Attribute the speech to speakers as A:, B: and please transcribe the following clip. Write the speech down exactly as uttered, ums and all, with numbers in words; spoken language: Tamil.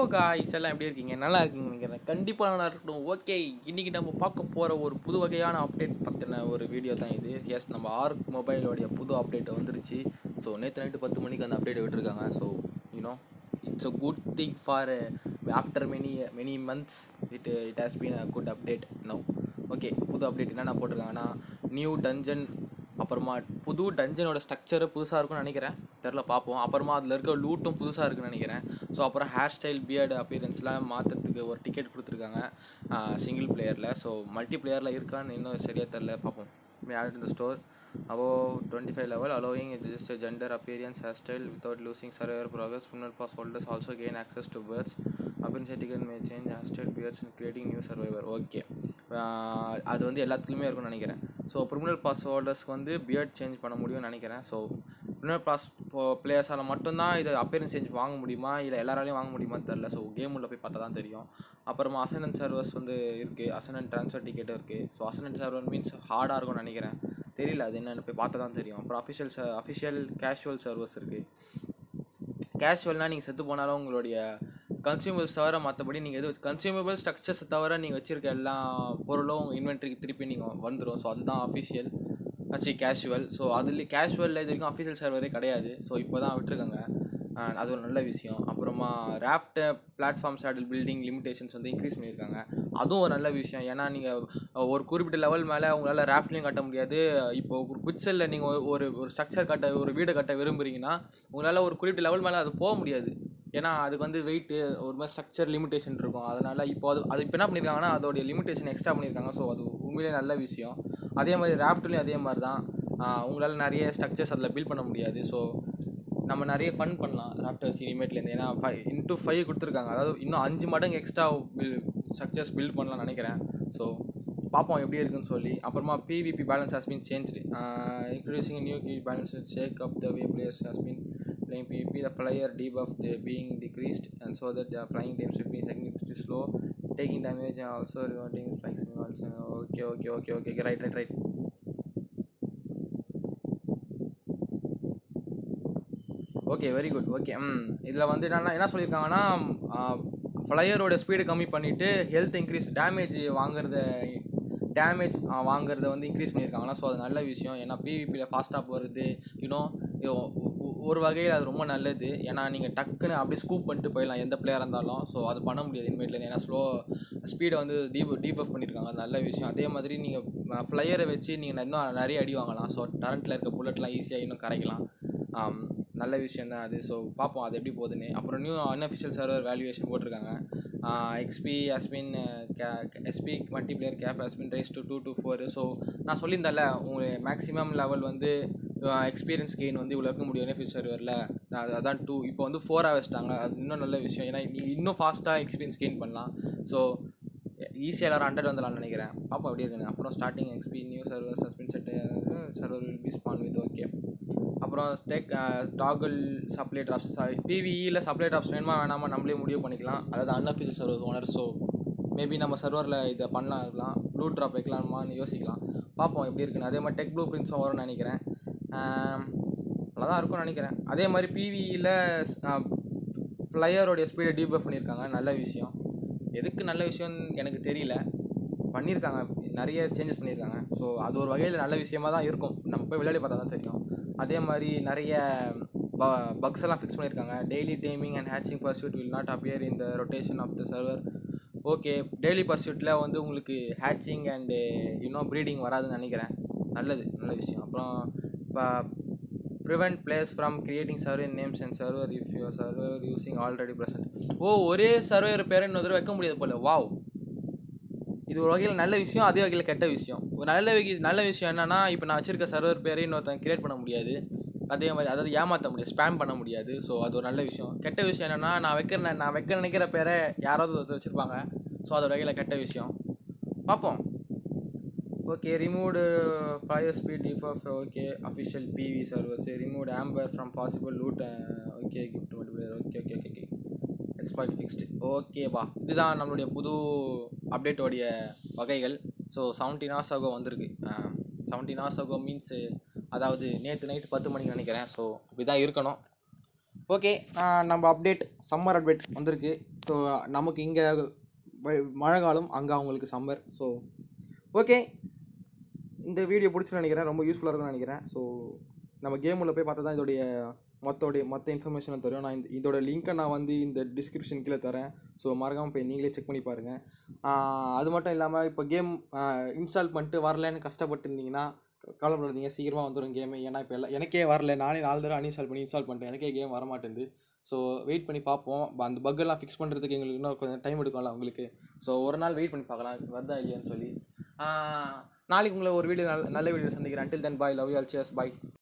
A: காய்ஸ் எல்லாம் எப்படி இருக்கீங்க? நல்லா இருக்கீங்க நினைக்கிறேன். கண்டிப்பாக நல்லா இருக்கட்டும். ஓகே, இன்றைக்கி நம்ம பார்க்க போகிற ஒரு புது வகையான அப்டேட் பற்றின ஒரு வீடியோ தான் இது. எஸ், நம்ம ஆர்க் மொபைலோடைய புது அப்டேட் வந்துருச்சு. ஸோ நேற்று நைட்டு பத்து மணிக்கு அந்த அப்டேட்டை விட்டுருக்காங்க. So you know it's a good thing for after many many months it it has been a good update no. Okay, புது அப்டேட் என்னென்ன போட்டிருக்காங்கன்னா, நியூ டஞ்சன், அப்புறமா புது டஞ்சனோட ஸ்ட்ரக்சரு புதுசாக இருக்கும்னு நினைக்கிறேன். தெரில, பார்ப்போம். அப்புறமா அதில் இருக்க லூட்டும் புதுசாக இருக்குன்னு நினைக்கிறேன். ஸோ அப்புறம் ஹேர் ஸ்டைல், பியர்டு அப்பியரன்ஸ்லாம் மாற்றுறதுக்கு ஒரு டிக்கெட் கொடுத்துருக்காங்க சிங்கிள் பிளேயரில். ஸோ மல்டி பிளேயரில் இருக்கான்னு இன்னும் சரியாக தெரில, பார்ப்போம். May add in the store above twenty-five level, allowing just gender, appearance, hairstyle without losing survivor progress. Criminal pass holders also gain access to birds. Appearance ticket may change hairstyle, beards, and creating new survivor. Okay, அது வந்து எல்லாத்துலேயுமே இருக்கும்னு நினைக்கிறேன். ஸோ ப்ரிமினல் பாஸ் ஹோல்டர்ஸ்க்கு வந்து பியர்ட் சேஞ்ச் பண்ண முடியும்னு நினைக்கிறேன். ஸோ ப்ரிமினல் பாஸ் பிளேயர்ஸால் மட்டும்தான் இதை அப்பேரன்ஸ் சேஞ்ச் வாங்க முடியுமா, இல்லை எல்லாராலையும் வாங்க முடியுமான்னு தெரில. ஸோ கேம் உள்ள போய் பார்த்தா தான் தெரியும். அப்புறமா அசனன்ட் சர்வர்ஸ் வந்து இருக்குது, அசனன்ட் ட்ரான்ஸ்ஃபர் டிக்கெட்டும் இருக்குது. ஸோ அசனன்ட் சர்வர் மீன்ஸ் ஹார்டாக இருக்கும்னு நினைக்கிறேன், தெரியல அது என்னென்னு போய் பார்த்தா தான் தெரியும். அப்புறம் அஃபிஷியல் ச அஃபிஷியல் கேஷுவல் சர்வர்ஸ் இருக்குது. கேஷுவல்னால் நீங்கள் செத்து போனாலும் உங்களுடைய கன்சியூமபிள்ஸ் தவிர மற்றபடி நீங்கள் எது கன்சியூமபிள் ஸ்ட்ரக்சர்ஸ் தவிர நீங்கள் வச்சுருக்க எல்லா பொருளும் உங்கள் இன்வென்ட்ரிக்கு திருப்பி நீங்கள் வந்துடும். ஸோ அதுதான் அஃபிஷியல் ஆச்சு கேஷுவல். ஸோ அதில் கேஷுவலில் இது வரைக்கும் அஃபிஷியல் சர்வரே கிடையாது. ஸோ இப்போ தான் விட்டுருக்காங்க, அது ஒரு நல்ல விஷயம். அப்புறமா raft platform saddle building limitations வந்து இன்க்ரீஸ் பண்ணியிருக்காங்க, அதுவும் ஒரு நல்ல விஷயம். ஏன்னா நீங்கள் ஒரு குறிப்பிட்ட லெவல் மேலே உங்களால் ராப்ட்லேயும் கட்ட முடியாது. இப்போ ஒரு குச்சலில் நீங்கள் ஒரு ஒரு ஸ்ட்ரக்சர் கட்ட, ஒரு வீடு கட்ட விரும்புகிறீங்கன்னா உங்களால் ஒரு குறிப்பிட்ட லெவல் மேலே அது போக முடியாது. ஏன்னா அதுக்கு வந்து வெயிட்டு ஒரு மாதிரி ஸ்ட்ரக்சர் லிமிடேஷன் இருக்கும். அதனால் இப்போ அது அது இப்போ என்ன பண்ணியிருக்காங்கன்னா அதோடைய லிமிடேஷன் எக்ஸ்ட்ரா பண்ணியிருக்காங்க. ஸோ அது உண்மையிலே நல்ல விஷயம். அதே மாதிரி ராப்ட்லேயும் அதே மாதிரி தான், உங்களால் நிறைய ஸ்ட்ரக்சர்ஸ் அதில் பில்ட் பண்ண முடியாது. ஸோ நம்ம நிறைய ஃபன் பண்ணலாம் ராப்டர்ஸ் இனிமேட்லேருந்து. ஏன்னா ஃபைவ் இன்ட்டு ஃபைவ் கொடுத்துருக்காங்க, அதாவது இன்னும் அஞ்சு மடங்கு எக்ஸ்ட்ரா பில் ஸ்ட்ரக்சர்ஸ் பில்ட் பண்ணலாம்னு நினைக்கிறேன். ஸோ பார்ப்போம் எப்படி இருக்குன்னு சொல்லி. அப்புறமா PVP balance has been changed, introducing new key balance shake up the way players has been playing P V P. The flyer debuff being decreased, and so that the flying times will be significantly slow, taking damage and also reverting spikes in walls. Okay, okay, okay, okay, right, right, right. Okay, very good. Okay, ம் இதில் வந்து என்னென்னா என்ன சொல்லியிருக்காங்கன்னா, ஃப்ளையரோட ஸ்பீடு கம்மி பண்ணிவிட்டு ஹெல்த் இன்க்ரீஸ், டேமேஜ் வாங்குறத டேமேஜ் வாங்குறத வந்து இன்க்ரீஸ் பண்ணியிருக்காங்கன்னா, ஸோ அது நல்ல விஷயம். ஏன்னா பிவிபியில் ஃபாஸ்ட்டாக போகிறது யூனோ ஒரு வகையில் அது ரொம்ப நல்லது. ஏன்னா நீங்கள் டக்குன்னு அப்படியே ஸ்கூப் பண்ணிட்டு போயிடலாம் எந்த பிளேயராக இருந்தாலும். ஸோ அது பண்ண முடியாது இனிமேட்லேருந்து, ஏன்னா ஸ்லோ ஸ்பீடை வந்து டீப் டீபஃப் பண்ணியிருக்காங்க, அது நல்ல விஷயம். அதே மாதிரி நீங்கள் ஃப்ளையரை வச்சு நீங்கள் இன்னும் நிறைய அடி வாங்கலாம். ஸோ டரண்ட்டில் இருக்க புல்லட்லாம் ஈஸியாக இன்னும் கரைக்கலாம், நல்ல விஷயம் தான் அது. ஸோ பார்ப்போம் அது எப்படி போகுதுன்னு. அப்புறம் நியூ அன்அஃபிஷியல் சர்வர் வேல்யூவேஷன் போட்டிருக்காங்க. எக்ஸ்பி ஹஸ்பின் கே எஸ்பி multiplayer cap has been raise to two to four. So நான் சொல்லியிருந்தேன்ல, உங்களுக்கு மேக்ஸிமம் லெவல் வந்து எக்ஸ்பீரியன்ஸ் கெயின் வந்து இவ்வளோ இருக்க முடியும் அன்அஃபிஷியல் சர்வரில், அதான் டூ, இப்போ வந்து ஃபோராக வச்சிட்டாங்க. அது இன்னும் நல்ல விஷயம். ஏன்னா நீங்கள் இன்னும் ஃபாஸ்ட்டாக எக்ஸ்பீரியன்ஸ் கெயின் பண்ணலாம். ஸோ ஈஸியாக எல்லோரும் ஹண்ட்ரட் வந்துடலாம்னு நினைக்கிறேன். பார்ப்போம் எப்படி இருக்குன்னு. அப்புறம் starting XP new server suspend set server will be spawn with. Okay, அப்புறம் ஸ்டேக் டாகல் சப்ளை ட்ராப்ஸ், பிவிஇயில் சப்ளை ட்ராப்ஸ் வேணுமா வேணாமா நம்மளே முடிவு பண்ணிக்கலாம், அதாவது unofficial server owner. So maybe நம்ம சர்வரில் இதை பண்ணலாம், இருக்கலாம் ப்ளூ ட்ராப் வைக்கலாமான்னு யோசிக்கலாம், பார்ப்போம் எப்படி இருக்குன்னு. அதே மாதிரி டெக் ப்ளூ பிரிண்ட்ஸும் வரும்னு நினைக்கிறேன், நல்லா தான் இருக்கும்னு நினைக்கிறேன். அதே மாதிரி பிவிஇயில் ஃப்ளையரோடைய ஸ்பீடை டீபஃப் பண்ணியிருக்காங்க, நல்ல விஷயம். எதுக்கு நல்ல விஷயம்னு எனக்கு தெரியல, பண்ணியிருக்காங்க, நிறைய சேஞ்சஸ் பண்ணியிருக்காங்க. ஸோ அது ஒரு வகையில் நல்ல விஷயமாக தான் இருக்கும், நம்ம போய் விளையாடி பார்த்தா தான் தெரியும். அதே மாதிரி நிறைய ப பக்ஸ் எல்லாம் ஃபிக்ஸ் பண்ணியிருக்காங்க. Daily taming and hatching pursuit will not appear in the rotation of the server. Okay, daily பர்சூட்டில் வந்து உங்களுக்கு ஹேச்சிங் அண்டு இன்னும் ப்ரீடிங் வராதுன்னு நினைக்கிறேன், நல்லது, நல்ல விஷயம். அப்புறம் இப்போ prevent players from creating server names and server if your server using already present. Oh, ஒரே சர்வர் பேர் இன்னொரு வைக்க முடியாது போல். வாவ், இது ஒரு வகையில் நல்ல விஷயம், அதே வகையில் கெட்ட விஷயம். ஒரு நல்ல வகை நல்ல விஷயம் என்னென்னா, இப்போ நான் வச்சுருக்க சர்வர் பேரை இன்னொருத்தன் கிரியேட் பண்ண முடியாது, அதே மாதிரி அதாவது ஏமாற்ற முடியாது, ஸ்பேம் பண்ண முடியாது. ஸோ அது ஒரு நல்ல விஷயம். கெட்ட விஷயம் என்னென்னா, நான் வைக்கிற நான் வைக்க நினைக்கிற பேரை யாராவது ஒருத்தர் வச்சுருப்பாங்க. ஸோ அது ஒரு வகையில் கெட்ட விஷயம், பார்ப்போம். Okay, removed fire speed debuff. Okay, official PV servers removed amber from possible loot. Okay, gift multiplayer. Okay okay okay okay expert fixed. ஓகேவா, இதுதான் நம்மளுடைய புது அப்டேட்டோடைய வகைகள். ஸோ செவன்டீன் ஹவர்ஸ் ஆகோ வந்திருக்கு. செவன்டீன் ஹவர்ஸ் ஆகோ மீன்ஸு அதாவது நேற்று நைட்டு பத்து மணிக்கு நினைக்கிறேன். ஸோ இப்படி தான் இருக்கணும். ஓகே, நம்ம அப்டேட் சம்மர் அப்டேட் வந்திருக்கு. ஸோ நமக்கு இங்கே மழை காலம், அங்கே அவங்களுக்கு சம்மர். ஸோ ஓகே, இந்த வீடியோ பிடிச்சுன்னு நினைக்கிறேன், ரொம்ப யூஸ்ஃபுல்லாக இருக்கும்னு நினைக்கிறேன். ஸோ நம்ம கேம் உள்ள போய் பார்த்தா தான் இதோடைய மொத்தோடைய மொத்த இன்ஃபர்மேஷனும் தெரியும். நான் இந்த இதோட லிங்க்கை நான் வந்து இந்த டிஸ்கிரிப்ஷன் கீழே தரேன். ஸோ மறக்காமல் போய் நீங்களே செக் பண்ணி பாருங்கள். அது மட்டும் இல்லாமல் இப்போ கேம் இன்ஸ்டால் பண்ணிட்டு வரலன்னு கஷ்டப்பட்டு இருந்தீங்கன்னா கவலைப்படாதீங்க, சீக்கிரமாக வந்துடும் கேமு. ஏன்னா இப்போ எல்லாம் எனக்கே வரல, நானே நாலு தடவை அன்இன்ஸ்டால் பண்ணி இன்ஸ்டால் பண்ணிட்டேன், எனக்கே கேம் வர மாட்டேங்குது. ஸோ வெயிட் பண்ணி பார்ப்போம். அந்த பக்கெல்லாம் ஃபிக்ஸ் பண்ணுறதுக்கு எங்களுக்கு இன்னும் கொஞ்சம் டைம் எடுக்கும்ல உங்களுக்கு. ஸோ ஒரு நாள் வெயிட் பண்ணி பார்க்கலாம் வருதா இல்லையான்னு சொல்லி. நாளைக்கு உங்களை ஒரு வீடியோ நல்ல நல்ல வீடியோ சந்திக்கிறேன். Until then bye, love you all, cheers, bye.